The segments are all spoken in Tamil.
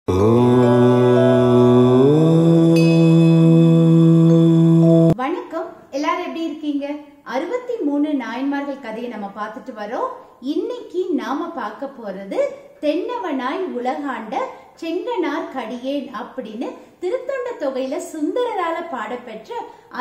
வணக்கம், எல்லாரும் எப்படி இருக்கீங்க? 63 நாயன்மார்கள் கதையை நம்ம பார்த்துட்டு வரோம். இன்னைக்கு நாம பார்க்க போறது தென்னவனாய் உலகாண்ட செங்கனார் கடியேன் அப்படின்னு திருத்தொண்ட தொகையில சுந்தரரால பாடப்பெற்ற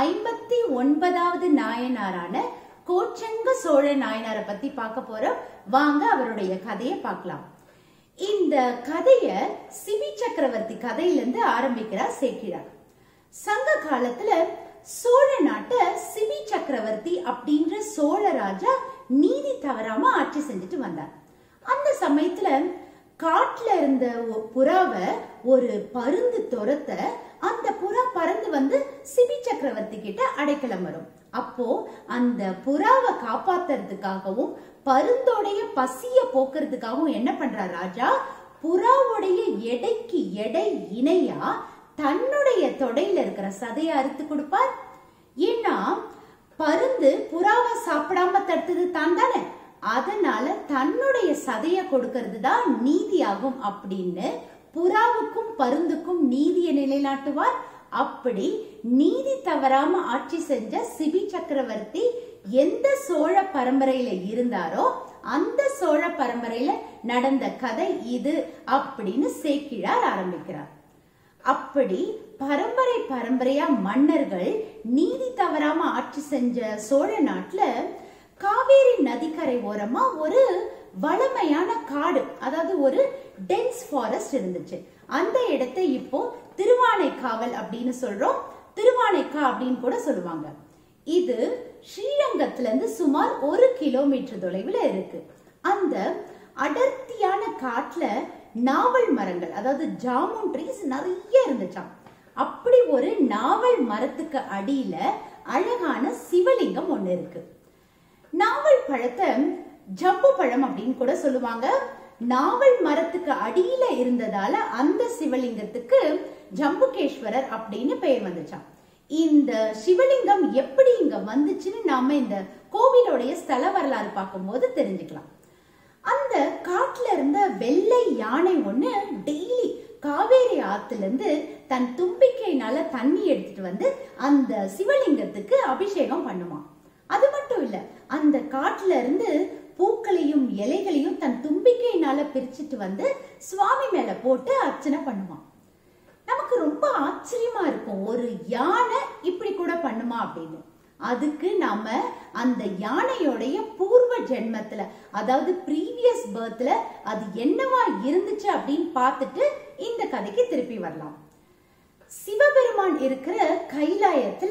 59வது நாயனாரான கோச்சங்க சோழ நாயனாரை பத்தி பார்க்க போறோம். வாங்க அவருடைய கதையை பார்க்கலாம். இந்த கதைய சிபி சக்கரவர்த்தி கதையிலிருந்து ஆரம்பிக்கிறார் சேக்கிழார். சங்க காலத்துல சோழ நாட்டை சிபி சக்கரவர்த்தி அப்படின்ற சோழ ராஜா நீதி தவறாம ஆட்சி செஞ்சுட்டு வந்தார். அந்த சமயத்துல காட்டுல இருந்த புறாவை ஒரு பருந்து துரத்த அந்த புறா பறந்து வந்து சிபி சக்கரவர்த்தி கிட்ட அடைக்கலம் வரும். அப்போ அந்த புறாவை காப்பாத்துறதுக்காகவும் பருந்தோடைய பசிய போக்குறதுக்காகவும் என்ன பண்றார் ராஜா, புறாவுடைய எடைக்கு எடை இணையா தன்னுடைய தொடையில இருக்கிற சதையை அறுத்து கொடுப்பார். ஏன்னா பருந்து புறாவை சாப்பிடாம தடுத்தது தான் தானே, அதனால தன்னுடைய சதைய கொடுக்கிறது தான் நீதியாகும் அப்படின்னு புறாவுக்கும் பருந்துக்கும் நீதியை நிலைநாட்டுவார். அப்படி நீதி தவறாம ஆட்சி செஞ்ச சிபி சக்கரவர்த்தி எந்த சோழ பரம்பரையில இருந்தாரோ அந்த சோழ பரம்பரையில நடந்த கதை இது அப்படின்னு சேக்கிழார் ஆரம்பிக்கிறார். அப்படி பரம்பரை பரம்பரையா மன்னர்கள் நீதி தவறாம ஆட்சி செஞ்ச சோழ நாட்டுல காவேரி நதிக்கரை ஓரமா ஒரு வளமையான காடு, அதாவது ஒரு டென்ஸ் ஃபாரஸ்ட் இருந்துச்சு. அந்த இடத்தை இப்போ திருவானைக்காவல் அப்படின்னு சொல்றோம், திருவானைக்கா அப்படின்னு கூட சொல்லுவாங்க. இது ஸ்ரீரங்கத்துல இருந்து சுமார் 1 கிலோமீட்டர் தொலைவுல இருக்கு. அந்த அடர்த்தியான காட்டுல நாவல் மரங்கள், அதாவது ஜாமுன் ட்ரீஸ் நிறைய இருந்துச்சாம். அப்படி ஒரு நாவல் மரத்துக்கு அடியில அழகான சிவலிங்கம் ஒண்ணு இருக்கு. நாவல் பழத்தை ஜம்பு பழம் அப்படின்னு கூட சொல்லுவாங்க. நாவல் மரத்துக்கு அடியில இருந்ததால அந்த சிவலிங்கத்துக்கு ஜம்புகேஸ்வரர் அப்படின்னு பெயர் வந்துச்சாம். இந்த சிவலிங்கம் எப்படி இங்க வந்துச்சுன்னு நாம இந்த கோவிலோடைய ஸ்தல வரலாறு பார்க்கும்போது தெரிஞ்சுக்கலாம். அந்த காட்டுல இருந்த வெள்ளை யானை ஒண்ணு டெய்லி காவேரி ஆத்துல இருந்து தன் தும்பிக்கையினால தண்ணி எடுத்துட்டு வந்து அந்த சிவலிங்கத்துக்கு அபிஷேகம் பண்ணுமா. அது மட்டும் இல்ல, அந்த காட்டுல இருந்து பூக்களையும் இலைகளையும் தன் தும்பிக்கையினால பிரிச்சுட்டு வந்து சுவாமி மேல போட்டு அர்ச்சனை பண்ணுவான். நமக்கு ரொம்ப ஆச்சரியமா இருக்கும், ஒரு யானை இப்படி கூட பண்ணுமா அப்படின்னு. அதுக்கு நாம அந்த யானையோடைய பூர்வ ஜென்மத்துல, அதாவது ப்ரீவியஸ் பர்த்ல அது என்னவா இருந்துச்சு அப்படின்னு பார்த்துட்டு இந்த கதைக்கு திருப்பி வரலாம். சிவபெருமான் இருக்கிற கைலாயத்துல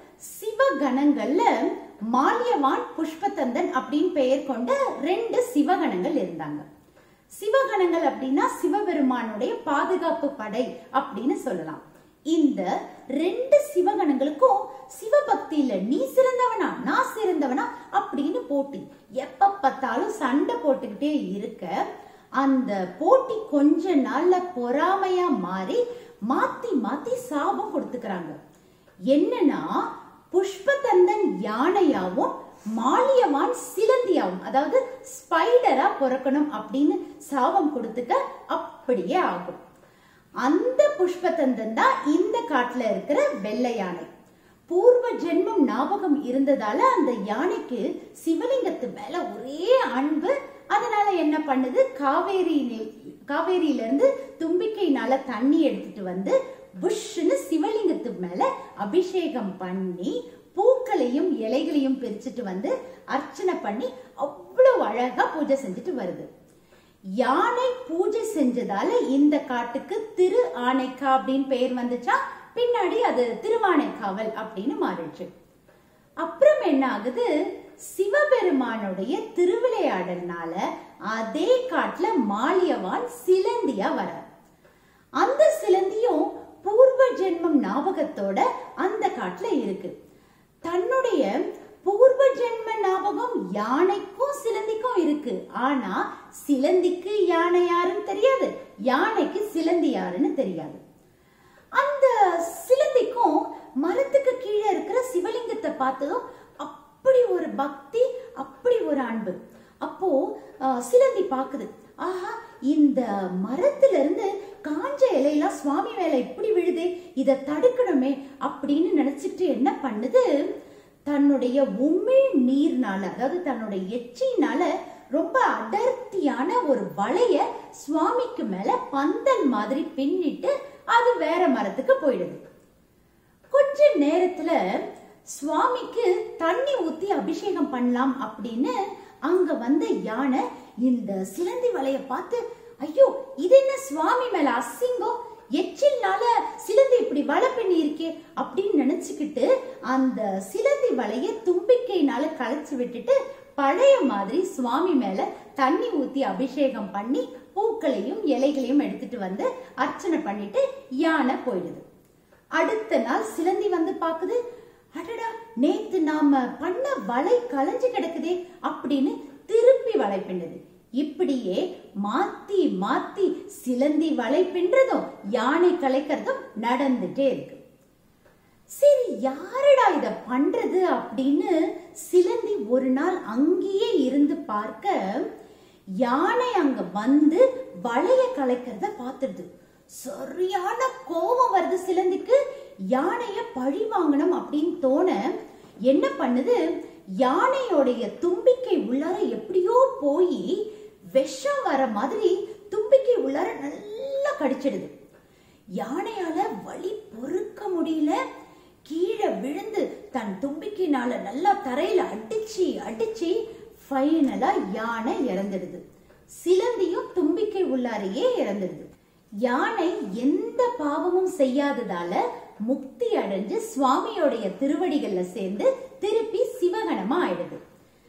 சிவகணங்கள்ல மால்யவான், புஷ்பதந்தன் அப்படின்னு பெயர் கொண்ட 2 சிவகணங்கள் இருந்தாங்க. சிவகணங்கள் அப்படின்னா சிவபெருமானுடைய பாதுகாப்பு படை அப்படின்னு சொல்லலாம். இந்த 2 சிவகணங்களுக்கும் சிவபக்தியில நீ சிறந்தவனா நான் சிறந்தவனா அப்படின்னு போட்டி, எப்ப பார்த்தாலும் சண்டை போட்டுக்கிட்டே இருக்க அந்த போட்டி கொஞ்ச நாள்ல பொறாமையா மாறி மாத்தி மாத்தி சாபம் கொடுத்துக்கிறாங்க. என்னன்னா புஷ்பதந்தன் யானையாவும் மால்யவான் சிலந்தியாவும், அதாவது ஸ்பைடரா பிறக்கணும் அப்படின்னு சாபம் கொடுத்துக்க அப்படியே ஆகும். அந்த புஷ்பதந்தன் தான் இந்த காட்டுல இருக்கிற வெள்ளை யானை. பூர்வ ஜென்மம் ஞாபகம் இருந்ததால அந்த யானைக்கு சிவலிங்கத்து மேல ஒரே அன்பு. அதனால என்ன பண்ணுது, காவேரியில இருந்து தும்பிக்கையினால தண்ணி எடுத்துட்டு வந்து புஷ்ன்னு சிவலிங்கத்து மேல அபிஷேகம் பண்ணி பூக்களையும் இலைகளையும் பிரிச்சுட்டு வந்து அர்ச்சனை பண்ணி அவ்வளவு அழகா பூஜை செஞ்சுட்டு வருது. யானை பூஜை செஞ்சதால இந்த காட்டுக்கு திரு ஆனைக்கா அப்படின்னு பெயர் வந்துச்சா, பின்னாடி அது திருவானைக்காவல் அப்படின்னு மாறிடுச்சு. அப்புறம் என்ன ஆகுது, சிவபெருமானுடைய திருவிளையாடல்னால அதே காட்டுல மால்யவான் சிலந்தியா வர, அந்த சிலந்தியும் பூர்வ ஜென்மம் ஞாபகத்தோட அந்த காட்டுல இருக்கு. தன்னுடைய பூர்வ ஜென்ம ஞாபகம் யானைக்கும் சிலந்திக்கும் இருக்கு. ஆனா சிலந்திக்கு யானை யாருன்னு தெரியாது, யானைக்கு சிலந்தி யாருன்னு தெரியாது. அந்த சிலந்திக்கும் மரத்துக்கு கீழே இருக்கிற சிவலிங்கத்தை பார்த்ததும் அப்படி ஒரு பக்தி, அப்படி ஒரு அன்பு. அப்போ சிலந்தி பாக்குது, ஆஹா இந்த மரத்துல இருந்து காஞ்ச இலையெல்லாம் சுவாமி மேல இப்படி விழுதே, இத தடுக்கணுமே அப்படின்னு நினைச்சிட்டு என்ன பண்ணுது, தன்னுடைய உமிழ் நீர்னால, அதாவது தன்னுடைய எச்சினால ரொம்ப அடர்த்தியான ஒரு வளைய சுவாமிக்கு மேல பந்தல் மாதிரி பின்னிட்டு அது வேற மரத்துக்கு போயிடுது. கொஞ்ச நேரத்துல சுவாமிக்கு தண்ணி ஊத்தி அபிஷேகம் பண்ணலாம் அப்படின்னு அங்க வந்த யானை இந்த சிலந்தி வலைய பார்த்து, ஐயோ இது என்ன சுவாமி மேல அசிங்கம், எச்சில்னால சிலந்தி இப்படி வலை பண்ணி இருக்கே அப்படின்னு நினைச்சுக்கிட்டு அந்த சிலந்தி வலைய தும்பிக்கையினால களைச்சு விட்டுட்டு பழைய மாதிரி சுவாமி மேல தண்ணி ஊத்தி அபிஷேகம் பண்ணி பூக்களையும் இலைகளையும் எடுத்துட்டு வந்து அர்ச்சனை பண்ணிட்டு யானை போயிடுது. அடுத்த நாள் சிலந்தி வந்து பாக்குது, அடடா நேத்து நாம பண்ண வலை களைஞ்சு கிடக்குதே அப்படின்னு திருப்பி வலை பின்னுது. இப்படியே மாத்தி மாத்தி சிலந்தி வலை பின்றதும் யானை கலைக்கிறதும் நடந்துட்டே இருக்கு. சரி யாரடா இத பண்றது அப்படின்னு சிலந்தி ஒரு நாள் அங்கேயே இருந்து பார்க்க யானை அங்க வந்து வளைய கலைக்கிறத பார்த்துடுது. சரியான கோபம் வருது சிலந்திக்கு. யானைய பழி வாங்கணும் அப்படின்னு தோண என்ன பண்ணுது, யானையோடைய தும்பிக்கை உள்ளார எப்படியோ போய் விஷம் வர மாதிரி தும்பிக்கை உள்ளார நல்லா கடிச்சிடுது. யானையால வலி பொறுக்க முடியல, கீழே விழுந்து தன் தும்பிக்கையினால நல்லா தரையில அடிச்சு அடிச்சு ஃபைனலா யானை இறந்துடுது. சிலந்தியும் தும்பிக்கை உள்ளாரையே இறந்துடுது. யானை எந்த பாவமும் செய்யாததால முக்தி அடைஞ்சு சுவாமியோடைய திருவடிகள்ல சேர்ந்து திருப்பி சிவகணமா ஆயிடுது.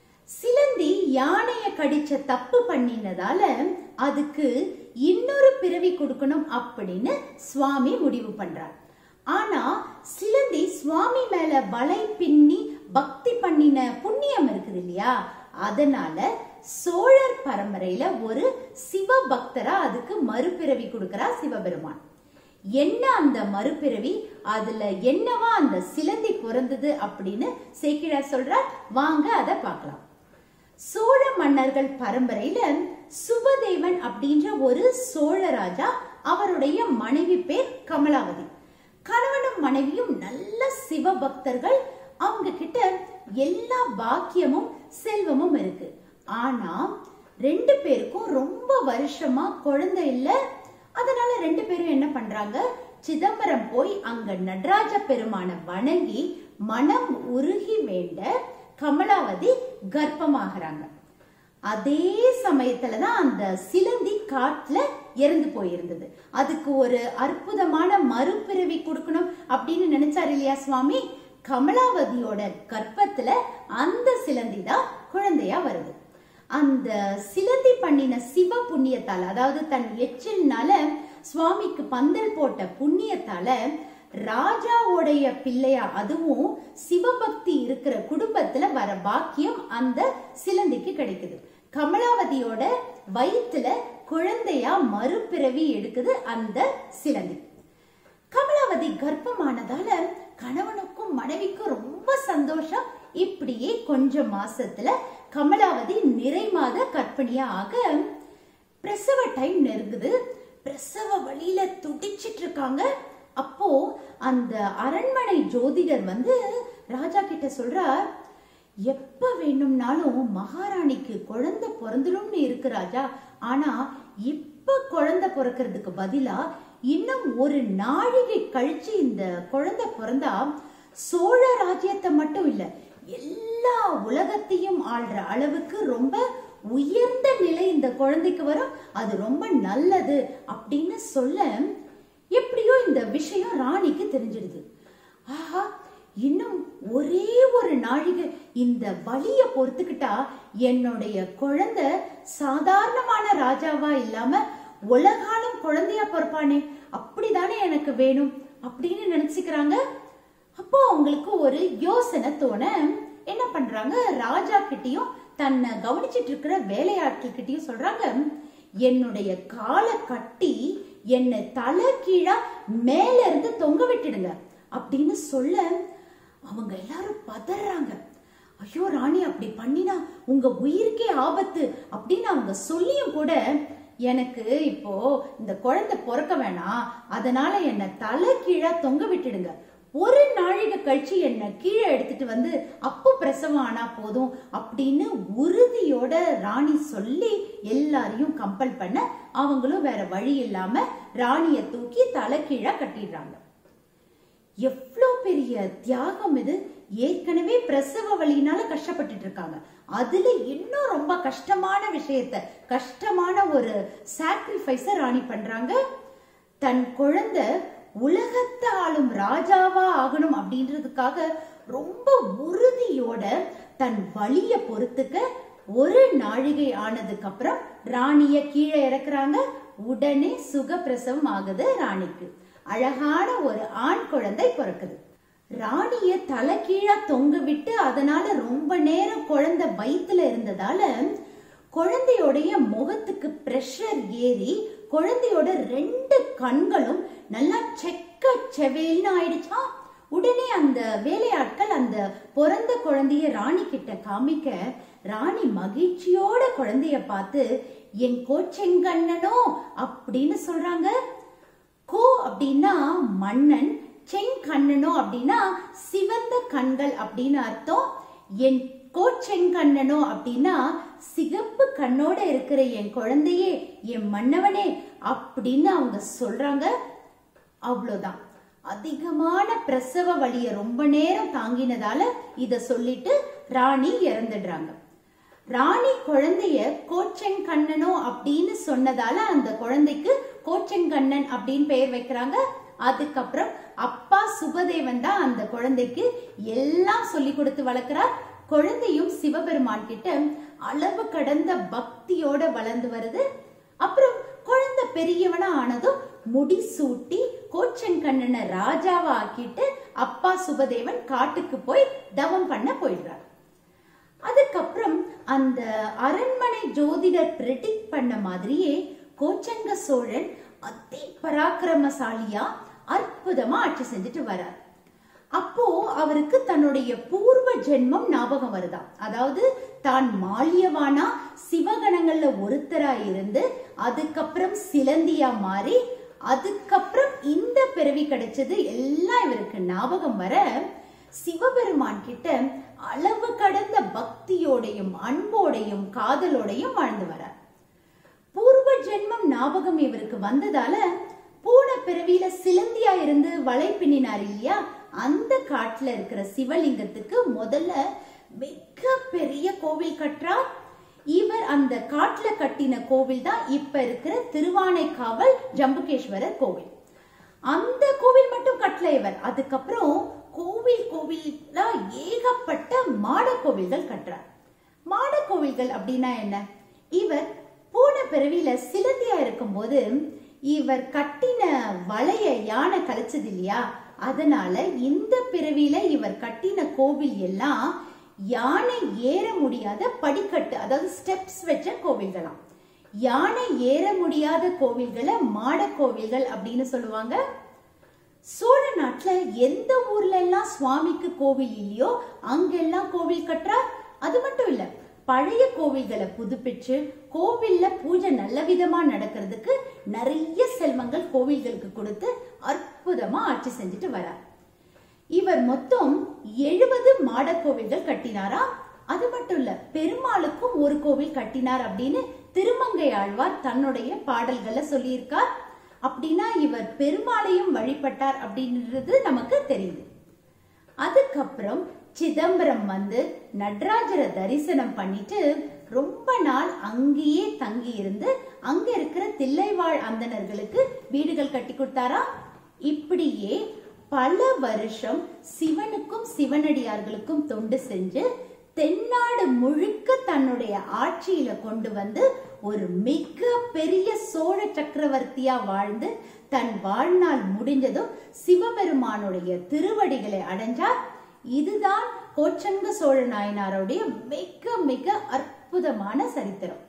சிலந்தி யானைய கடிச்ச தப்பு பண்ணினதால அதுக்கு இன்னொரு பிறவி கொடுக்கணும் அப்படின்னு சுவாமி முடிவு பண்றார். ஆனா சிலந்தி சுவாமி மேல வலை பின்னி பக்தி பண்ணின புண்ணியம் இருக்குது இல்லையா, அதனால சோழர் பரம்பரையில ஒரு சிவ பக்தரா அதுக்கு மறுபிறவி கொடுக்கிறார் சிவபெருமான். என்ன அந்த மறுபிறவி, அதுல என்னவா அந்த சிலந்தி பிறந்தது அப்படின்னு சேக்கிழார் சொல்றார். வாங்க அத பார்க்கலாம். சோழ மன்னர்கள் பரம்பரையில சுபதேவன் அப்படின்ற ஒரு சோழ ராஜா, அவருடைய மனைவி பேர் கமலாவதி. கணவனும் மனைவியும் நல்ல சிவ பக்தர்கள். அவங்க கிட்ட எல்லா பாக்கியமும் செல்வமும் இருக்கு. ஆனா ரெண்டு பேருக்கும் ரொம்ப வருஷமா குழந்தை இல்ல. அதனால ரெண்டு பேரும் என்ன பண்றாங்க, சிதம்பரம் போய் அங்க நடராஜ பெருமான வணங்கி மனம் உருகி வேண்ட கமலாவதி கர்ப்பமாகறாங்க. அதே சமயத்துலதான் அந்த சிலந்தி காட்டுல இறந்து போயிருந்தது. அதுக்கு ஒரு அற்புதமான மறுபிறவி கொடுக்கணும் அப்படின்னு நினைச்சாரு இல்லையா சுவாமி. கமலாவதியோட கர்ப்பத்துல அந்த சிலந்தி தான் குழந்தையா வருது. அந்த சிலந்தி பண்ணின சிவ புண்ணியத்தால, அதாவது தன் எச்சில்னால சுவாமிக்கு பந்தல் போட்ட புண்ணியத்தால ராஜாவுடைய பிள்ளையா, அதுவும் சிவபக்தி இருக்கிற குடும்பத்துல வர பாக்கியம் அந்த சிலந்திக்கு கிடைக்குது. கமலாவதியோட வயிற்றுல குழந்தையா மறுபிறவி எடுக்குது அந்த சிலந்தி. கமலாவதி கர்ப்பமானதால கணவனுக்கும் மனைவிக்கும் ரொம்ப சந்தோஷம். இப்படியே கொஞ்ச மாசத்துல கமலாவதி நிறை மாத கர்ப்பிணியா ஆக பிரசவ டைம் நெருங்குது. பிரசவ வழியில துடிச்சிட்டு இருக்காங்க. அப்போ அந்த அரண்மனை ஜோதிடர் வந்து ராஜா கிட்ட சொல்றார், எப்ப வேணும்னாலும் மகாராணிக்கு குழந்தை பிறந்துடும்னு இருக்கு ராஜா. ஆனா இப்ப குழந்தை பிறக்கிறதுக்கு பதிலா இன்னும் ஒரு நாழிகை கழிச்சு இந்த குழந்தை பிறந்தா சோழ ராஜ்யத்தை மட்டும் இல்ல, எல்லா உலகத்தையும் ஆள்ற அளவுக்கு ரொம்ப உயர்ந்த நிலை இந்த குழந்தைக்கு வரும். அது ரொம்ப நல்லது அப்படின்னு சொல்ல, எப்படியோ இந்த விஷயம் ராணிக்கு தெரிஞ்சிடுது. ஆஹா, இன்னும் ஒரே ஒரு நாழிகை இந்த வலிய பொறுத்துக்கிட்டா என்னுடைய குழந்தை சாதாரணமான ராஜாவா இல்லாம உலகாலும் குழந்தையா பிறப்பானே, அப்படிதானே எனக்கு வேணும் அப்படின்னு நினைச்சுக்கிறாங்க. அப்போ அவங்களுக்கு ஒரு யோசனை தோண என்ன பண்றாங்க, ராஜா கிட்டயும் தன்னை கவனிச்சிட்டு இருக்கிற வேலையாட்கள் கிட்டயும் சொல்றாங்க, என்னுடைய காலை கட்டி என்னை தலை கீழா மேல இருந்து தொங்க விட்டுடுங்க அப்படின்னு சொல்ல அவங்க எல்லாரும் பதறாங்க. ஐயோ ராணி, அப்படி பண்ணினா உங்க உயிருக்கே ஆபத்து அப்படின்னு அவங்க சொல்லியும் கூட எனக்கு இப்போ இந்த குழந்தை பிறக்க வேணாம், அதனால என்ன தலை கீழே தொங்க விட்டுடுங்க, ஒரு நாழிகை கழிச்சு என்ன கீழே எடுத்துட்டு வந்து அப்போ பிரசவம் ஆனா போதும் அப்படின்னு உறுதியோட ராணி சொல்லி எல்லாரையும் கம்பல் பண்ண, அவங்களும் வேற வழி இல்லாம ராணிய தூக்கி தலை கீழே கட்டிடுறாங்க. எவ்வளவு பெரிய தியாகம் இது! ஏற்கனவே பிரசவ வலியினால கஷ்டப்பட்டுட்டு இருக்காங்க, அதுல இன்னும் ரொம்ப கஷ்டமான விஷயத்த, கஷ்டமான ஒரு சாக்ரிஃபைஸ ராணி பண்றாங்க. தன் குழந்தை உலகத்தை ஆளும் ராஜாவா ஆகணும் அப்படின்றதுக்காக ரொம்ப உறுதியோட தன் வலிய பொறுத்துக்க ஒரு நாழிகை ஆனதுக்கு அப்புறம் ராணிய கீழே இறக்குறாங்க. உடனே சுகப்பிரசவம் ஆகுது. ராணிக்கு அழகான ஒரு ஆண் குழந்தை பிறக்குது. ராணிய தலை கீழா தொங்க விட்டு அதனால ரொம்ப நேரம் குழந்தை வயித்துல இருந்ததால குழந்தையோடைய முகத்துக்கு பிரஷர் ஏறி குழந்தையோட 2 கண்களும் நல்லா செக்க செவேல்னு ஆயிடுச்சா. உடனே அந்த வேலையாட்கள் அந்த பிறந்த குழந்தைய ராணி கிட்ட காமிக்க, ராணி மகிழ்ச்சியோட குழந்தைய பார்த்து என் கோச்செங்கண்ணனோ அப்படின்னு சொல்றாங்க. கோ அப்படின்னா மன்னன், செங்கண்ணனோ அப்படின்னா சிவந்த கண்கள் அப்படின்னு அர்த்தம். என் கோச்செங்கண்ணனோ அப்படின்னா சிகப்பு கண்ணோட இருக்கிற என் குழந்தையே, என் மன்னவனே அப்படின்னு அவங்க சொல்றாங்க. அவ்வளவுதான். அதிகமான பிரசவ வலிய ரொம்ப நேரம் தாங்கினதால இத சொல்லிட்டு ராணி இறந்துடுறாங்க. ராணி குழந்தைய கோச்செங்கண்ணனோ அப்படின்னு சொன்னதால அந்த குழந்தைக்கு கோச்செங்கண்ணன் அப்படின்னு பெயர் வைக்கிறாங்க. அதுக்கப்புறம் அப்பா சுபதேவன் தான் அந்த குழந்தைக்கு எல்லாம் சொல்லி கொடுத்து வளர்க்கிறார். குழந்தையும் சிவபெருமான் கிட்ட அளவு கடந்த பக்தியோட வளர்ந்து வருது. அப்புறம் குழந்தை பெரியவனா ஆனதும் முடி சூட்டி கோச்செங்கண்ணனை ராஜாவா ஆக்கிட்டு அப்பா சுபதேவன் காட்டுக்கு போய் தவம் பண்ண போயிடுறார். அதுக்கப்புறம் அந்த அரண்மனை ஜோதிடர் பிரெடிக்ட் பண்ண மாதிரியே கோச்செங்க சோழன் அதி பராக்கிரமசாலியா அற்புதமா ஆட்சி செஞ்சுட்டு வரார். அப்போ அவருக்கு தன்னுடைய பூர்வ ஜென்மம் ஞாபகம் வருதாம். அதாவது தான் மால்யவானா சிவகணங்கள்ல ஒருத்தரா இருந்து அதுக்கப்புறம் சிலந்தியா மாறி அதுக்கப்புறம் இந்த பிறவி கிடைச்சது எல்லாம் இவருக்கு ஞாபகம் வர சிவபெருமான் கிட்ட அளவு கடந்த பக்தியோடையும் அன்போடையும் காதலோடையும் வாழ்ந்து வரார். பூர்வ ஜென்மம் ஞாபகம் இவருக்கு வந்ததால போன பிறவியில சிலந்தியா இருந்து வலை பின்னினார் இல்லையா, அந்த காட்டுல இருக்கிற சிவலிங்கத்துக்கு முதல்ல மிக பெரிய கோவில் கட்டுறார். இவர் அந்த காட்டுல கட்டின கோவில் தான் இப்ப இருக்கிற திருவானைக்காவல் ஜம்புகேஸ்வரர் கோவில். அந்த கோவில் மட்டும் கட்டல இவர். அதுக்கப்புறம் கோவிலா ஏகப்பட்ட மாட கோவில்கள் கட்டுறார். மாட கோவில்கள் அப்படின்னா என்ன? இவர் போன பிறவியில சிலந்தியா இருக்கும் போது இவர் கட்டின வலைய யானை கலைச்சது இல்லையா, அதனால இந்த பிறவியில இவர் கட்டின கோவில் எல்லாம் யானை ஏற முடியாத படிக்கட்டு, அதாவது ஸ்டெப்ஸ் வச்ச கோவில்களாம். யானை ஏற முடியாத கோவில்களை மாட கோவில்கள் அப்படின்னு சொல்லுவாங்க. சோழ நாட்டுல எந்த ஊர்ல எல்லாம் சுவாமிக்கு கோவில் இல்லையோ அங்கெல்லாம் கோவில் கட்டுறார். அது மட்டும் இல்ல, பழைய கோவில்களை புதுப்பிச்சு கோவில்ல பூஜை நல்ல விதமா நடக்கிறதுக்கு நிறைய செல்வங்கள் கோவில்களுக்கு கொடுத்து அற்புதமா ஆட்சி செஞ்சுட்டு வரார். இவர் மொத்தம் 70 மாட கோவில்கள் கட்டினாரா. அது மட்டும் இல்ல, பெருமாளுக்கும் ஒரு கோவில் கட்டினார் அப்படின்னு திருமங்கை ஆழ்வார் தன்னுடைய பாடல்களை சொல்லியிருக்கார். அப்படின்னா இவர் பெருமாளையும் வழிபட்டார் அப்படின்றது நமக்கு தெரியுது. அதுக்கப்புறம் சிதம்பரம் வந்து நடராஜரை தரிசனம் பண்ணிட்டு ரொம்ப நாள் அங்கேயே தங்கி இருந்து அங்க இருக்கிற தில்லைவாழ் அந்தணர்களுக்கு வீடுகள் கட்டி கொடுத்தாரா. இப்படியே பல வருஷம் சிவனுக்கும் சிவனடியார்களுக்கும் தொண்டு செஞ்சு தென்னாடு முழுக்க தன்னுடைய ஆட்சியில கொண்டு வந்து ஒரு மிக பெரிய சோழ சக்கரவர்த்தியா வாழ்ந்து தன் வாழ்நாள் முடிஞ்சதும் சிவபெருமானுடைய திருவடிகளை அடைஞ்சார். இதுதான் கோச்செங்க சோழ நாயனாருடைய மிக மிக அற்புதமான சரித்திரம்.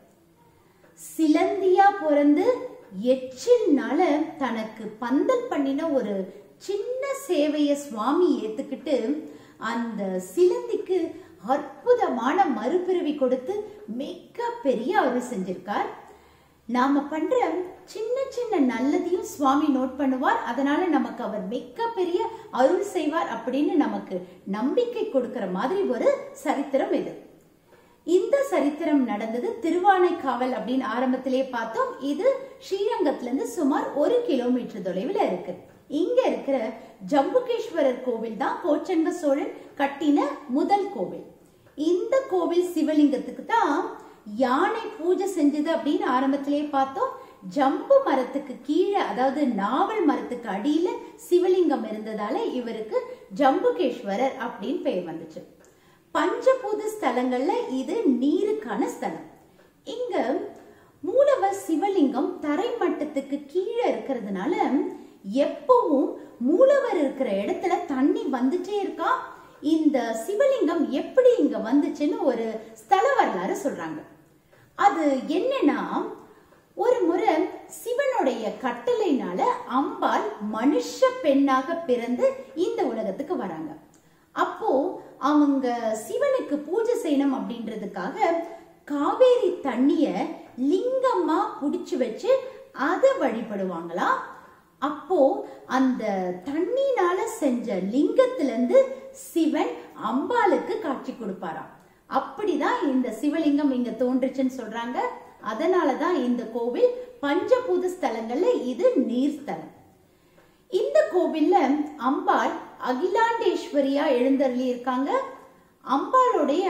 சிலந்தியா பிறந்து எச்சில்னால தனக்கு பந்தல் பண்ணின ஒரு சின்ன சேவைய சுவாமி ஏத்துக்கிட்டு அந்த சிலந்திக்கு அற்புதமான மறுபிறவி கொடுத்து மிக பெரிய அருள் செஞ்சிருக்கார். நாம பண்ற சின்ன சின்ன நல்லதையும் சுவாமி நோட் பண்ணுவார். அதனால நமக்கு அவர் மிகப்பெரிய அருள் செய்வார் அப்படின்னு நமக்கு நம்பிக்கை கொடுக்கிற மாதிரி ஒரு சரித்திரம் இது. இந்த சரித்திரம் நடந்தது திருவானைக்காவல் அப்படின்னு ஆரம்பத்திலே பார்த்தோம். இது ஸ்ரீரங்கத்துல இருந்து சுமார் 1 கிலோமீட்டர் தொலைவில் இருக்கு. இங்க இருக்கிற ஜம்புகேஸ்வரர் கோவில் தான் கோச்சங்க சோழன் கட்டின முதல் கோவில். இந்த கோவில் சிவலிங்கத்துக்கு தான் யானை பூஜை செஞ்சது அப்படின்னு ஆரம்பத்திலே பார்த்தோம். ஜம்பு மரத்துக்கு கீழே, அதாவது நாவல் மரத்துக்கு அடியில சிவலிங்கம் இருந்ததால இவருக்கு ஜம்புகேஸ்வரர் அப்படின்னு பெயர் வந்துச்சு. பஞ்சபூத ஸ்தலங்கள்ல இது நீருக்கான ஸ்தலம். இங்க மூலவர் சிவலிங்கம் தரை மட்டத்துக்கு கீழே இருக்கிறதுனால எப்பவும் மூலவர் இருக்கிற இடத்துல தண்ணி வந்துட்டே இருக்கா. இந்த சிவலிங்கம் எப்படி இங்க வந்துச்சுன்னு ஒரு ஸ்தல வரலாறு சொல்றாங்க. அது என்னன்னா, ஒரு முறை சிவனுடைய கட்டளைனால அம்பாள் மனுஷ பெண்ணாக பிறந்து இந்த உலகத்துக்கு வராங்க. அப்போ அவங்க சிவனுக்கு பூஜை செய்யணும் அப்படின்றதுக்காக காவேரி தண்ணிய லிங்கமா புடிச்சு வச்சு அதை வழிபடுவாங்களா. அப்போ அந்த தண்ணினால செஞ்ச லிங்கத்துல இருந்து சிவன் அம்பாளுக்கு காட்சி கொடுப்பாராம். அப்படிதான் இந்த சிவலிங்கம் இங்க தோன்றுச்சுன்னு சொல்றாங்க. அதனாலதான் இந்த கோவில் பஞ்சபூத ஸ்தலங்கள்ல இது நீர் ஸ்தலம். இந்த கோவில்ல அம்பாள் அகிலாண்டேஸ்வரியா எழுந்தருளி இருக்காங்க. அம்பாளுடைய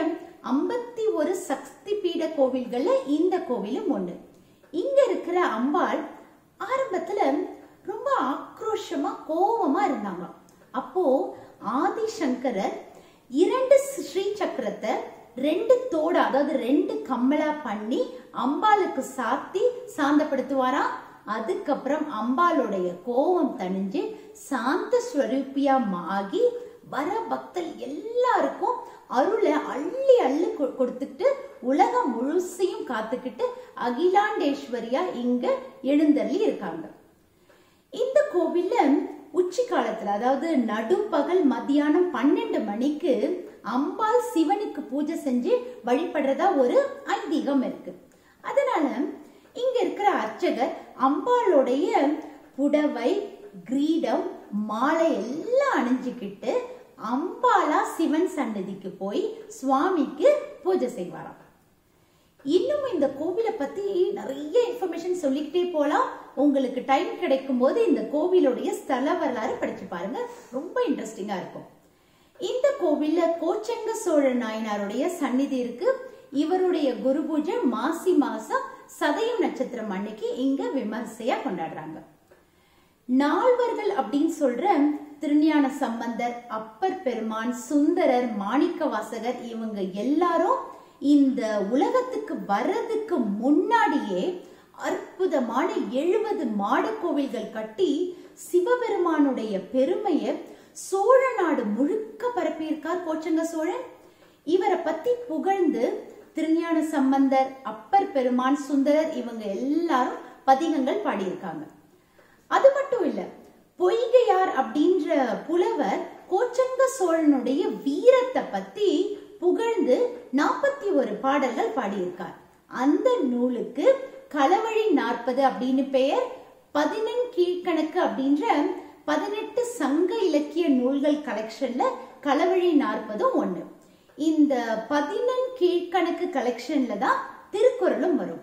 51 சக்தி பீட கோவில்கள்ல இந்த கோவிலும் ஒண்ணு. இங்க இருக்கிற அம்பாள் ஆரம்பத்துல ரொம்ப ஆக்ரோஷமா கோபமா இருந்தாங்க. அப்போ ஆதிசங்கரர் 2 ஸ்ரீ சக்கரத்தை 2 தோட, அதாவது 2 கம்மலா பண்ணி அம்பாளுக்கு சாத்தி சாந்தப்படுத்துவாரா. அதுக்கப்புறம் அம்பாளுடைய கோபம் தணிஞ்சு சாந்த ஸ்வரூபியா ஆகி வர பக்தர் எல்லாருக்கும் அருளை அள்ளி அள்ளி கொடுத்துட்டு உலகம் முழுசையும் காத்துக்கிட்டு அகிலாண்டேஸ்வரியா இங்க எழுந்தருளி இருக்காங்க. இந்த கோவில்ல உச்சி காலத்துல, அதாவது நடுப்பகல் மத்தியானம் 12 மணிக்கு அம்பாள் சிவனுக்கு பூஜை செஞ்சு வழிபடுறதா ஒரு ஐதீகம் இருக்கு. அதனால இங்க இருக்கிற அர்ச்சகர் அம்பாளுடைய புடவை, கிரீடம், மாலை எல்லாம் அணிஞ்சுக்கிட்டு அம்பாளா சிவன் சன்னதிக்கு போய் சுவாமிக்கு பூஜை செய்வாராம். இன்னும் இந்த கோவிலை பத்தி நிறைய இன்ஃபர்மேஷன் சொல்லிக்கிட்டே போலாம். உங்களுக்கு டைம் கிடைக்கும் போது இந்த கோவிலுடைய ஸ்தல வரலாறு படிச்சு பாருங்க, ரொம்ப இன்ட்ரெஸ்டிங்கா இருக்கும். இந்த கோவில்ல கோச்சங்க சோழ நாயனாருடைய சந்நிதி இருக்கு. இவருடைய குரு பூஜை மாசி மாசம் சதயம் நட்சத்திரம் அன்னைக்கு இங்க விமர்சையா கொண்டாடுறாங்க. நால்வர்கள் அப்படின்னு சொல்ற திருஞான சம்பந்தர், அப்பர் பெருமான், சுந்தரர், மாணிக்க வாசகர் இவங்க எல்லாரும் இந்த உலகத்துக்கு வர்றதுக்கு முன்னாடியே அற்புதமான 70 மாட கோவில்கள் கட்டி சிவபெருமானுடைய பெருமையை சோழ நாடு முழுக்க பரப்பியிருக்கார் கோச்சங்க சோழன். இவரை பத்தி புகழ்ந்து திருஞான சம்பந்தர், அப்பர் பெருமான், சுந்தரர் இவங்க எல்லாரும் பதிகங்கள் பாடியிருக்காங்க. அது மட்டும் இல்ல, பொய்கையார் அப்படின்ற புலவர் கோச்சங்க சோழனுடைய வீரத்தை பத்தி புகழ்ந்து 41 பாடல்கள் பாடியிருக்கார். அந்த நூலுக்கு களவழி 40 அப்படின்னு பெயர். 11 கீழ்கணக்கு அப்படின்ற 18 சங்க இலக்கிய நூல்கள் கலெக்ஷன்ல களவழி 40 ஒண்ணு. இந்த 11 கீழ்கணக்கு கலெக்ஷன்ல தான் திருக்குறளும் வரும்.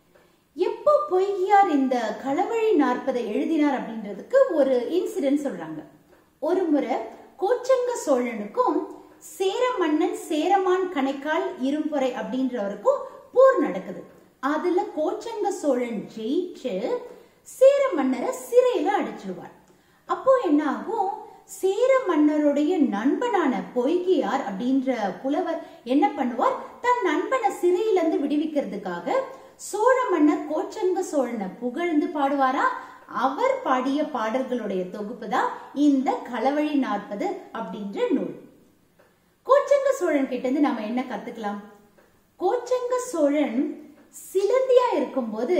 எப்போ பொய்கையார் இந்த களவழி 40 எழுதினார் அப்படின்றதுக்கு ஒரு இன்சிடென்ட் சொல்றாங்க. ஒரு முறை கோச்சங்க சோழனுக்கும் சேர மன்னன் சேரமான் கணைக்கால் இரும்பொறை அப்படின்றவருக்கும் போர் நடக்குது. அதுல கோச்சங்க சோழன் ஜெயிச்சு சேர மன்னரை சிறையில அடிச்சிடுவார். அப்போ என்ன ஆகும், சேர மன்னருடைய நண்பனான பொய்கையார் அப்படின்ற புலவர் என்ன பண்ணுவார், தன் நண்பனை சிறையிலிருந்து விடுவிக்கிறதுக்காக சோழ மன்னர் கோச்சங்க சோழனை புகழ்ந்து பாடுவாரா. அவர் பாடிய பாடல்களுடைய தொகுப்பு தான் இந்த களவழி 40 அப்படின்ற நூல். கோச்சங்க சோழன் கிட்ட இருந்து நாம என்ன கத்துக்கலாம்? கோச்சங்க சோழன் சிலந்தியா இருக்கும்போது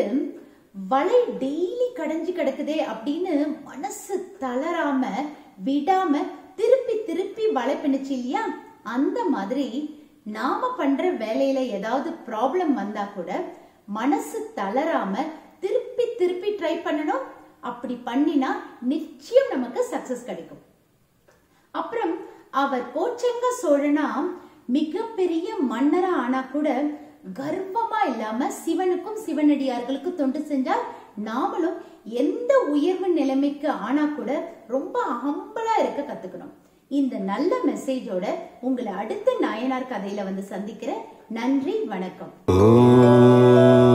வலை டெய்லி கடைஞ்சு கிடக்குதே அப்படின்னு மனசு தளராம விடாம திருப்பி திருப்பி வலை பின்னுச்சு இல்லையா, அந்த மாதிரி நாம பண்ற வேலையில ஏதாவது ப்ராப்ளம் வந்தா கூட மனசு தளராம திருப்பி திருப்பி ட்ரை பண்ணணும். அப்படி பண்ணினா நிச்சயம் நமக்கு சக்சஸ் கிடைக்கும். அப்புறம் அவர் கோச்செங்க சோழனா மிகப்பெரிய மன்னரா ஆனா கூட கர்வமா இல்லாம சிவனுக்கும் சிவனடியார்களுக்கும் தொண்டு செஞ்சார். நாமளும் எந்த உயர்வு நிலைமைக்கு ஆனா கூட ரொம்ப ஹம்பிளா இருக்க கத்துக்கணும். இந்த நல்ல மெசேஜோட உங்களை அடுத்த நாயனார் கதையில வந்து சந்திக்கிறேன். நன்றி, வணக்கம்.